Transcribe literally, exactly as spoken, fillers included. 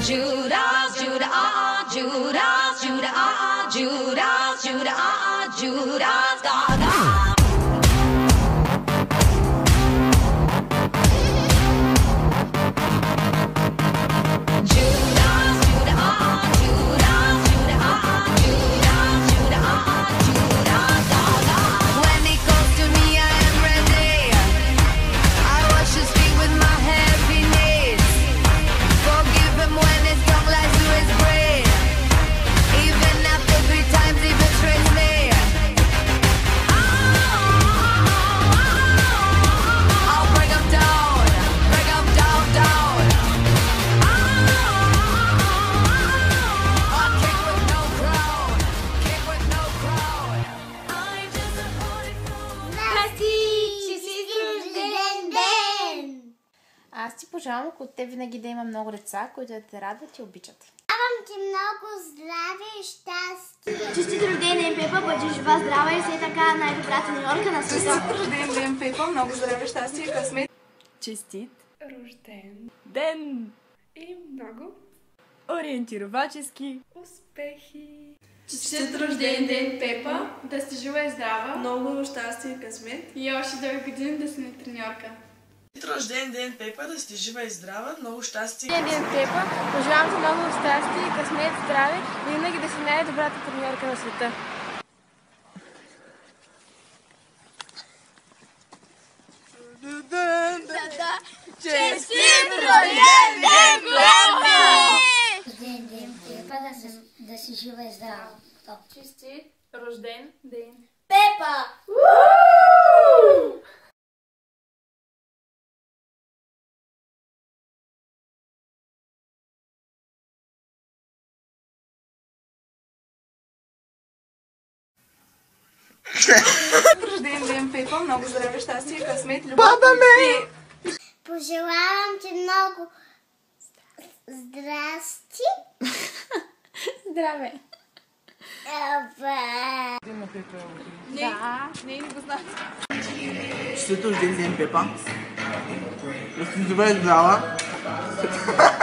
Judas, Judas, ah, Judas, Judas, ah, Judas, Judas, ah, Judas, Gaga. Аз ти пожелавам от теб винаги да има много деца, които да те радват и обичат. Давам ти много здраве и щастие. Честит рожден ден, Пепа, бъди жива, здрава и все така най-добрата треньорка на света. Честит рожден ден, Пепа, много здраве, щастие и късмет. Честит рожден ден и много ориентировачески успехи. Честит рожден ден, Пепа, да сте жива и здрава. Много щастие и късмет. И още дълги години да си на треньорка. Честит рожден ден, Пепа, да сте жива и здрава, много щастие. Рожден ден, Пепа, пожелавам ти много щастие, късмет, здраве и винаги да си най-добрата треньорка на света. Честит рожден ден, Пепа! Рожден ден, Пепа, да си жива и здрава. Честит рожден ден, Пепа! Рожден ден, Пепа, много здраве, щастие и късмет, любов. Баба ме! Пожелавам ти много здрасти. Здраве! Абе. Да, не, не го знам. Честит рожден ден, Пепа, да сте жива и здрава.